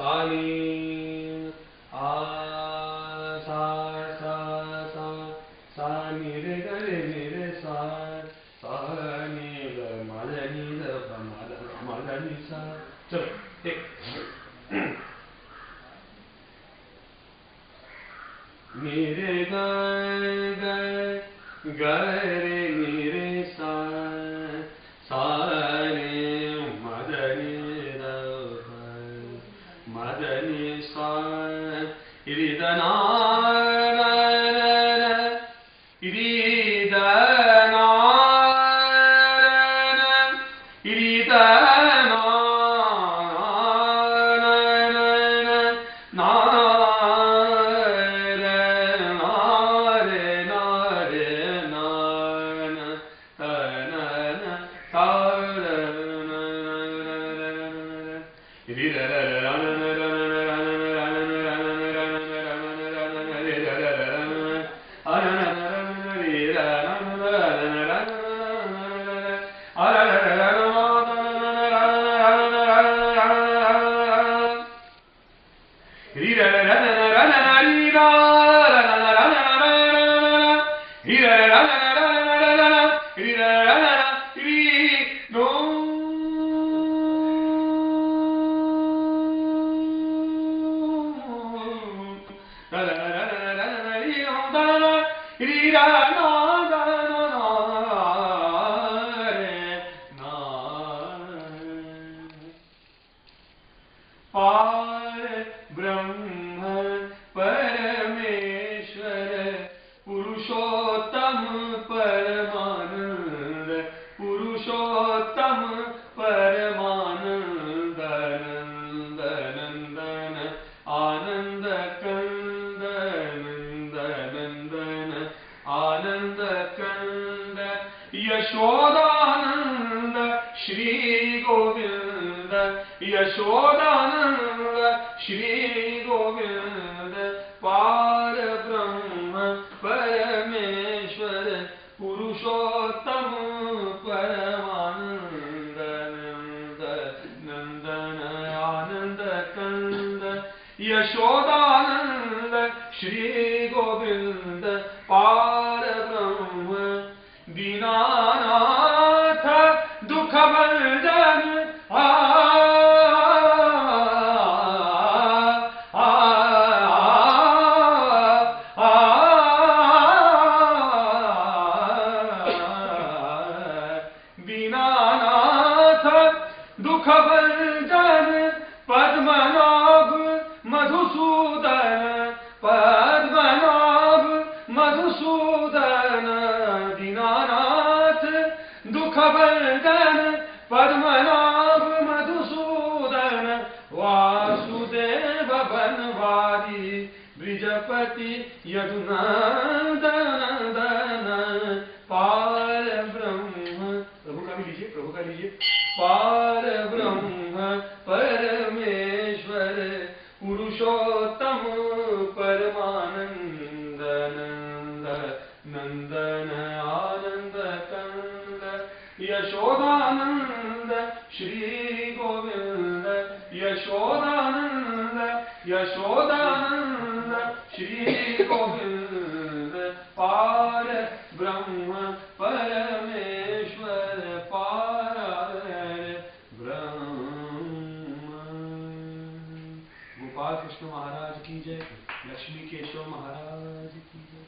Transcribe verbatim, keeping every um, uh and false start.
सानी आ सा सा सा सा नी रे ग रे नी रे सा सा नी ग म रे नी रे प म रे म रे नी सा। चलो एक नी रे ग ग ग रे नी रे सा सा रे म रे नी रे प म रे नी सा रि द ना यशोदानंद श्री गोविंद यशोदानंद श्री गोविंद पार ब्रह्म परमेश्वर पुरुषोत्तम परमानंद नंद नंदन आनंद कंद यशोदानंद श्री गोविंद पार ब्रह्म दीनानाथ दुख भंजन आ दीनानाथ दुख भंजन पद्मनाभ मधुसूदन पद्मनाभ मधुसूदन दीनानाथ दुख भंजन पद्मनाभ मधुसूदन वासुदेव बनवारी ब्रिजपति यदुनंदन पार ब्रह्म। प्रभु का भी लीजिए, प्रभु का लीजिए। पार ब्रह्म परमेश्वर पुरुषोत्तम परमानंद नंद नंदन आनंद कंद यशोदानंद श्री गोविंद यशोदानंद यशोदानंद श्री गोविंद पार ब्रह्म परमेश्वर पार ब्रह्म। गोपाल कृष्ण महाराज की जय, लक्ष्मी केशव महाराज की जय।